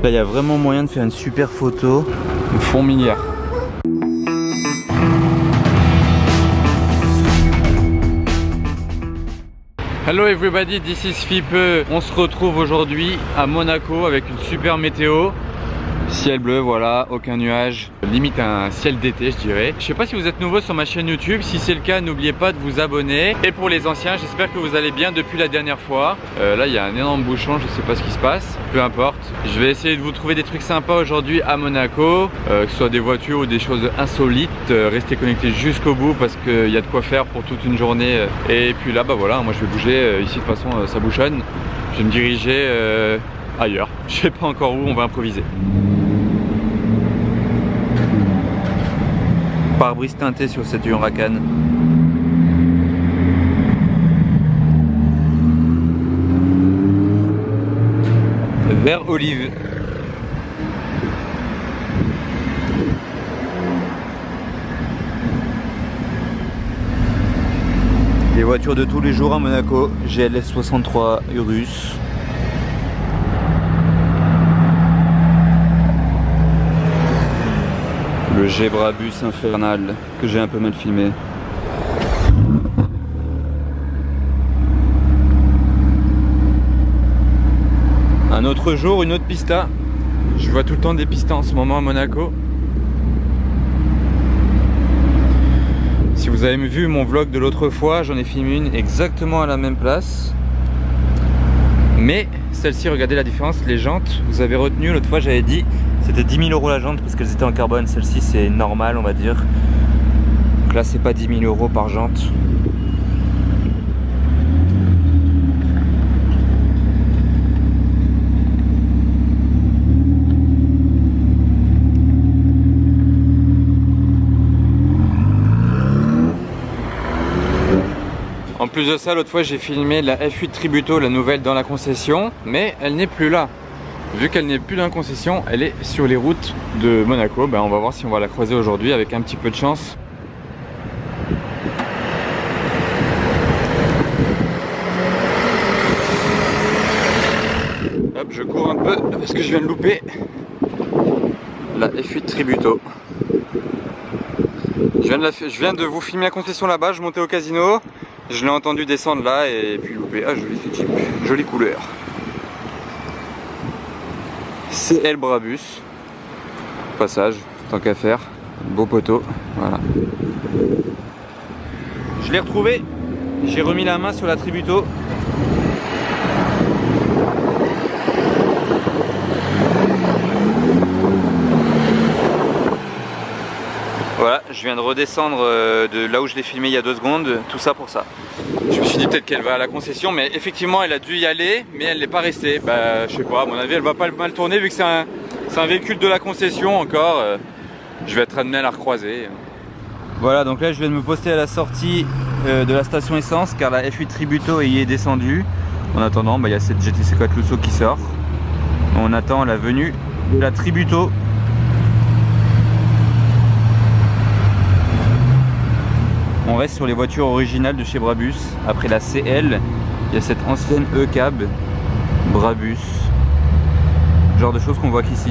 Là il y a vraiment moyen de faire une super photo. Une fourmilière. Hello everybody, this is Fipe. On se retrouve aujourd'hui à Monaco avec une super météo. Ciel bleu, voilà, aucun nuage, limite un ciel d'été je dirais. Je sais pas si vous êtes nouveau sur ma chaîne YouTube, si c'est le cas n'oubliez pas de vous abonner. Et pour les anciens, j'espère que vous allez bien depuis la dernière fois. Là il y a un énorme bouchon, je sais pas ce qui se passe, peu importe. Je vais essayer de vous trouver des trucs sympas aujourd'hui à Monaco, que ce soit des voitures ou des choses insolites. Restez connectés jusqu'au bout parce qu'il y a de quoi faire pour toute une journée. Et puis là bah voilà, moi je vais bouger, ici de toute façon ça bouchonne. Je vais me diriger ailleurs, je sais pas encore où, on va improviser. Pare-brise teinté sur cette Huracan. Vert olive. Les voitures de tous les jours à Monaco, GLS 63 Urus. Le G-Brabus infernal que j'ai un peu mal filmé. Un autre jour, une autre pista. Je vois tout le temps des pistas en ce moment à Monaco. Si vous avez vu mon vlog de l'autre fois, j'en ai filmé une exactement à la même place. Mais celle-ci, regardez la différence, les jantes, vous avez retenu, l'autre fois j'avais dit c'était 10 000 € la jante parce qu'elles étaient en carbone. Celle-ci c'est normal on va dire. Donc là c'est pas 10 000 € par jante. En plus de ça, l'autre fois j'ai filmé la F8 Tributo, la nouvelle dans la concession, mais elle n'est plus là. Vu qu'elle n'est plus dans la concession, elle est sur les routes de Monaco. Ben, on va voir si on va la croiser aujourd'hui avec un petit peu de chance. Hop, je cours un peu parce que je viens de louper la F8 Tributo. Je viens de vous filmer la concession là-bas, je montais au casino. Je l'ai entendu descendre là et puis louper. Ah, joli ce type, jolie couleur. CL Brabus. Passage, tant qu'à faire. Beau poteau, voilà. Je l'ai retrouvé. J'ai remis la main sur la Tributo. Voilà, je viens de redescendre de là où je l'ai filmé il y a 2 secondes, tout ça pour ça. Je me suis dit peut-être qu'elle va à la concession, mais effectivement elle a dû y aller, mais elle n'est pas restée. Bah, je sais pas, à mon avis elle va pas mal tourner vu que c'est un véhicule de la concession encore. Je vais être amené à la recroiser. Voilà, donc là je viens de me poster à la sortie de la station essence car la F8 Tributo y est descendue. En attendant, bah, y a cette GTC 4 Lusso qui sort. On attend la venue de la Tributo. On reste sur les voitures originales de chez Brabus. Après la CL, il y a cette ancienne E-Cab Brabus. Genre de choses qu'on voit qu'ici.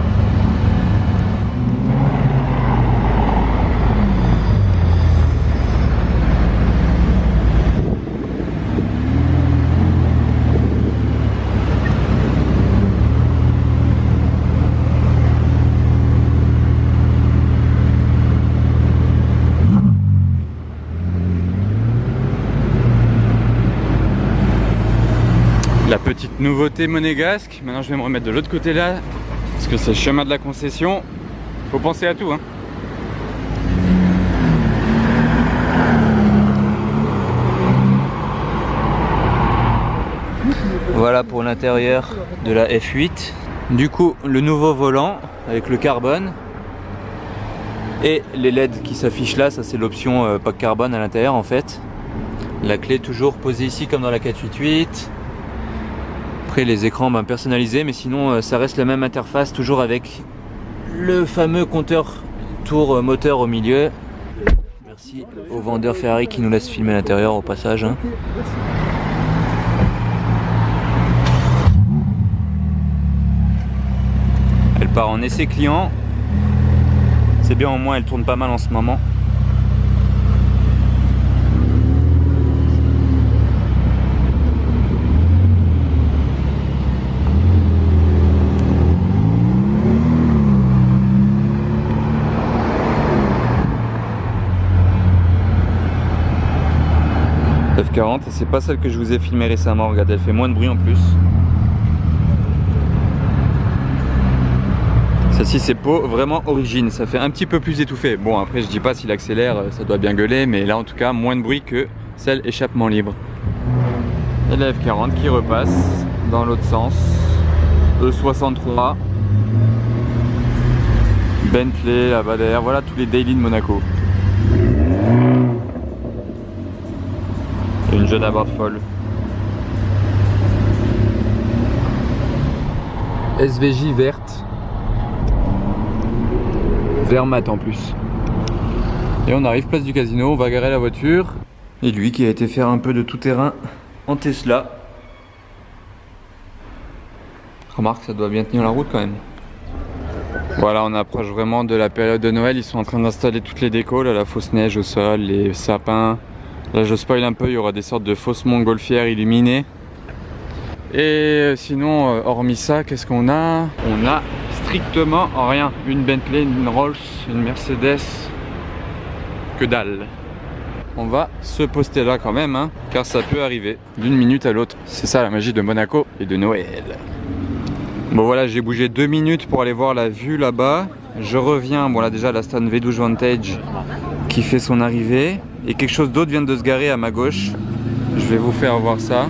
La petite nouveauté monégasque, maintenant je vais me remettre de l'autre côté là, parce que c'est le chemin de la concession, faut penser à tout hein. Voilà pour l'intérieur de la F8. Du coup le nouveau volant avec le carbone et les LED qui s'affichent là, ça c'est l'option pack carbone à l'intérieur en fait. La clé toujours posée ici comme dans la 488. Après les écrans personnalisés, mais sinon ça reste la même interface, toujours avec le fameux compteur tour moteur au milieu. Merci au vendeur Ferrari qui nous laisse filmer à l'intérieur au passage. Hein. part en essai client. C'est bien, au moins elle tourne pas mal en ce moment. F40 et c'est pas celle que je vous ai filmée récemment, regardez, elle fait moins de bruit en plus. Celle-ci c'est Pau, vraiment origine, ça fait un petit peu plus étouffé. Bon après je dis pas s'il accélère, ça doit bien gueuler, mais là en tout cas moins de bruit que celle échappement libre. Et la F40 qui repasse dans l'autre sens, E63, Bentley là-bas derrière, voilà tous les daily de Monaco. Une jeune abarde folle. SVJ verte. Vert mat en plus. Et on arrive place du casino, on va garer la voiture. Et lui qui a été faire un peu de tout terrain en Tesla. Remarque, ça doit bien tenir la route quand même. Voilà, on approche vraiment de la période de Noël. Ils sont en train d'installer toutes les décos, là, la fausse neige au sol, les sapins. Là je spoil un peu, il y aura des sortes de fausses montgolfières illuminées. Et sinon, hormis ça, qu'est-ce qu'on a? On a strictement rien. Une Bentley, une Rolls, une Mercedes. Que dalle. On va se poster là quand même, hein, car ça peut arriver d'une minute à l'autre. C'est ça la magie de Monaco et de Noël. Bon voilà, j'ai bougé 2 minutes pour aller voir la vue là-bas. Je reviens, bon là déjà la Stone V12 Vantage qui fait son arrivée. Et quelque chose d'autre vient de se garer à ma gauche. Je vais vous faire voir ça.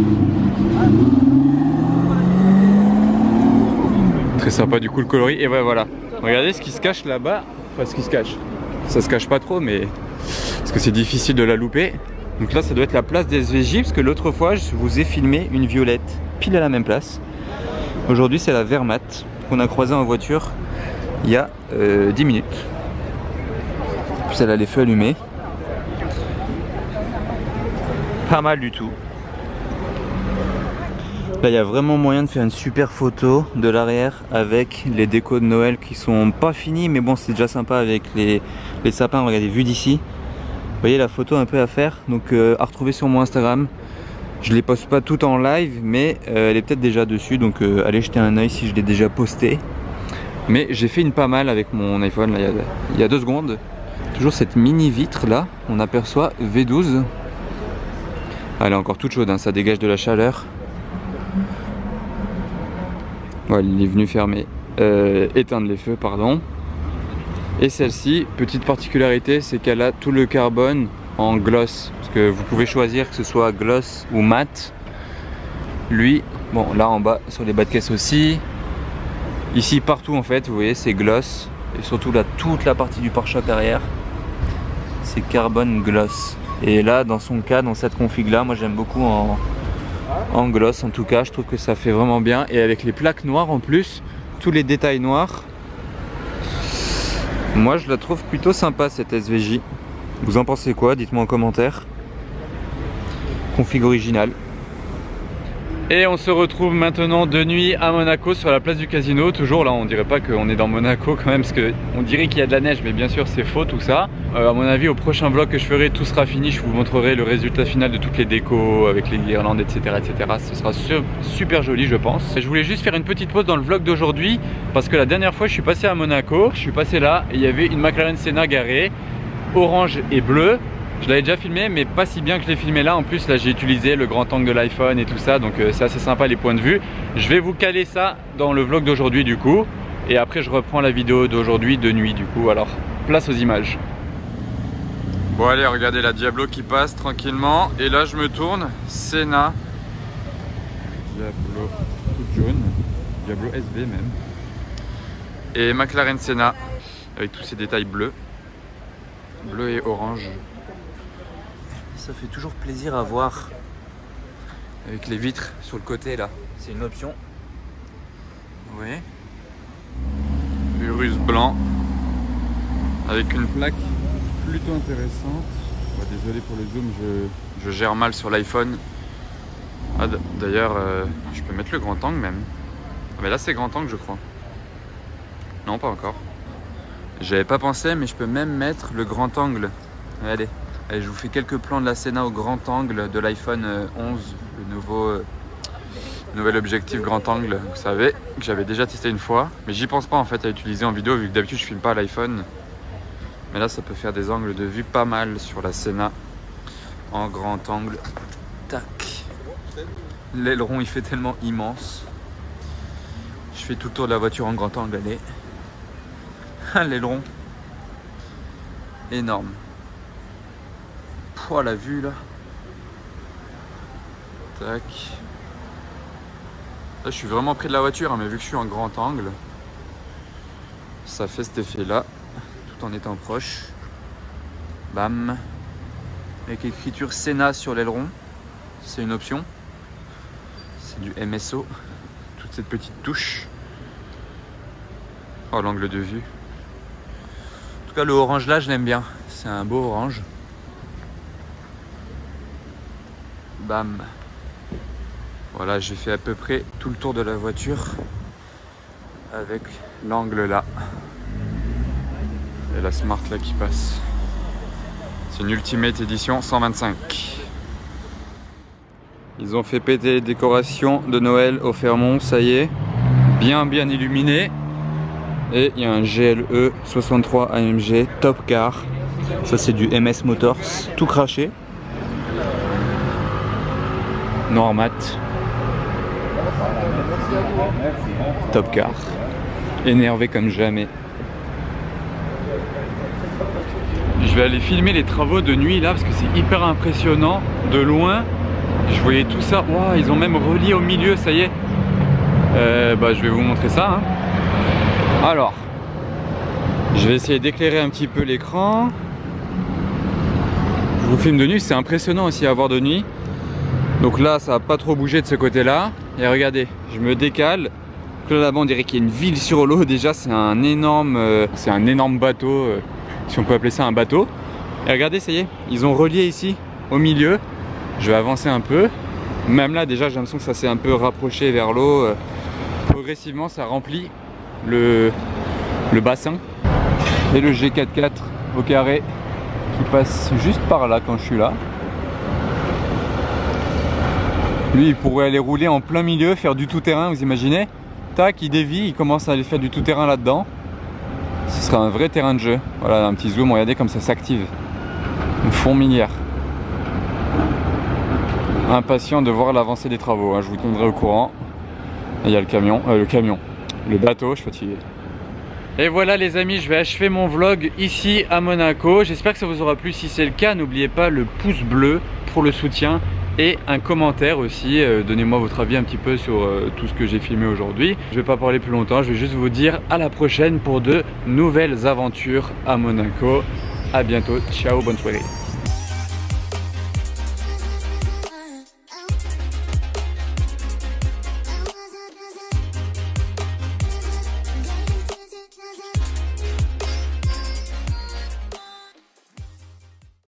Très sympa du coup le coloris. Et ouais, voilà. Regardez ce qui se cache là-bas. Enfin ce qui se cache. Ça se cache pas trop mais... Parce que c'est difficile de la louper. Donc là ça doit être la place des SVJ. Parce que l'autre fois je vous ai filmé une violette. Pile à la même place. Aujourd'hui c'est la Vermat. Qu'on a croisée en voiture. Il y a 10 minutes. En plus elle a les feux allumés. Pas mal du tout. Là il y a vraiment moyen de faire une super photo de l'arrière avec les décos de Noël qui sont pas finis, mais bon c'est déjà sympa avec les sapins. Regardez, vue d'ici, vous voyez la photo un peu à faire, donc à retrouver sur mon Instagram. Je les poste pas toutes en live, mais elle est peut-être déjà dessus, donc allez jeter un oeil si je l'ai déjà posté. Mais j'ai fait une pas mal avec mon iPhone là, il y a 2 secondes. Toujours cette mini vitre là, on aperçoit V12. Elle est encore toute chaude, hein, ça dégage de la chaleur. Ouais, il est venu fermer, éteindre les feux, pardon. Et celle-ci, petite particularité, c'est qu'elle a tout le carbone en gloss. Parce que vous pouvez choisir que ce soit gloss ou mat. Lui, bon là en bas, sur les bas de caisse aussi. Ici, partout en fait, vous voyez, c'est gloss. Et surtout là, toute la partie du pare-choc arrière, c'est carbone gloss. Et là, dans son cas, dans cette config là, moi j'aime beaucoup en gloss. En tout cas, je trouve que ça fait vraiment bien. Et avec les plaques noires en plus, tous les détails noirs, moi je la trouve plutôt sympa cette SVJ. Vous en pensez quoi? Dites-moi en commentaire. Config originale. Et on se retrouve maintenant de nuit à Monaco sur la place du casino. Toujours là, on dirait pas qu'on est dans Monaco quand même, parce qu'on dirait qu'il y a de la neige, mais bien sûr c'est faux tout ça. À mon avis, au prochain vlog que je ferai, tout sera fini. Je vous montrerai le résultat final de toutes les décos avec les guirlandes, etc. etc. Ce sera super joli, je pense. Et je voulais juste faire une petite pause dans le vlog d'aujourd'hui, parce que la dernière fois je suis passé à Monaco, je suis passé là et il y avait une McLaren Senna garée, orange et bleu. Je l'avais déjà filmé, mais pas si bien que je l'ai filmé là. En plus là j'ai utilisé le grand angle de l'iPhone et tout ça, donc c'est assez sympa les points de vue. Je vais vous caler ça dans le vlog d'aujourd'hui du coup, et après je reprends la vidéo d'aujourd'hui de nuit du coup. Alors place aux images. Bon allez, regardez la Diablo qui passe tranquillement, et là je me tourne, Senna, Diablo toute jaune, Diablo SV même, et McLaren Senna avec tous ces détails bleus, bleu et orange. Ça fait toujours plaisir à voir. Avec les vitres sur le côté là, c'est une option. Oui. Urus blanc avec une plaque plutôt intéressante. Bon, désolé pour le zoom, je gère mal sur l'iPhone. Ah, d'ailleurs, je peux mettre le grand angle même. Ah, mais là c'est grand angle je crois. Non, pas encore. J'avais pas pensé, mais je peux même mettre le grand angle. Regardez. Allez, je vous fais quelques plans de la Senna au grand angle de l'iPhone 11, le nouvel objectif grand angle. Vous savez que j'avais déjà testé une fois, mais j'y pense pas en fait à utiliser en vidéo vu que d'habitude je filme pas à l'iPhone. Mais là, ça peut faire des angles de vue pas mal sur la Senna en grand angle. Tac. L'aileron, il fait tellement immense. Je fais tout le tour de la voiture en grand angle, allez. L'aileron. Énorme. Oh, la vue là. Tac. Là, je suis vraiment près de la voiture, hein, mais vu que je suis en grand angle, ça fait cet effet là, tout en étant proche. Bam. Avec écriture Senna sur l'aileron. C'est une option. C'est du MSO. Toute cette petite touche. Oh, l'angle de vue. En tout cas, le orange là, je l'aime bien. C'est un beau orange. Bam. Voilà, j'ai fait à peu près tout le tour de la voiture avec l'angle là. Et la Smart là qui passe. C'est une Ultimate édition 125. Ils ont fait péter les décorations de Noël au Fairmont, ça y est. Bien illuminé. Et il y a un GLE 63 AMG Top Car. Ça c'est du MS Motors, tout craché. Noir mat. Top Car. Énervé comme jamais. Je vais aller filmer les travaux de nuit là parce que c'est hyper impressionnant. De loin, je voyais tout ça. Wow, ils ont même relié au milieu, ça y est. Je vais vous montrer ça. Hein. Alors, je vais essayer d'éclairer un petit peu l'écran. Je vous filme de nuit, c'est impressionnant aussi à voir de nuit. Donc là, ça n'a pas trop bougé de ce côté-là. Et regardez, je me décale. Donc là, là-bas, on dirait qu'il y a une ville sur l'eau. Déjà, c'est un énorme bateau, si on peut appeler ça un bateau. Et regardez, ça y est, ils ont relié ici, au milieu. Je vais avancer un peu. Même là, déjà, j'ai l'impression que ça s'est un peu rapproché vers l'eau. Progressivement, ça remplit le bassin. Et le G44 au carré qui passe juste par là quand je suis là. Lui, il pourrait aller rouler en plein milieu, faire du tout-terrain, vous imaginez? Tac, il dévie, il commence à aller faire du tout-terrain là-dedans. Ce sera un vrai terrain de jeu. Voilà, un petit zoom, regardez comme ça s'active. Une fourmilière. Impatient de voir l'avancée des travaux, hein. Je vous tiendrai au courant. Et il y a le bateau, je suis fatigué. Et voilà les amis, je vais achever mon vlog ici à Monaco. J'espère que ça vous aura plu. Si c'est le cas, n'oubliez pas le pouce bleu pour le soutien et un commentaire aussi. Donnez-moi votre avis un petit peu sur tout ce que j'ai filmé aujourd'hui. Je ne vais pas parler plus longtemps, je vais juste vous dire à la prochaine pour de nouvelles aventures à Monaco. À bientôt, ciao, bonne soirée.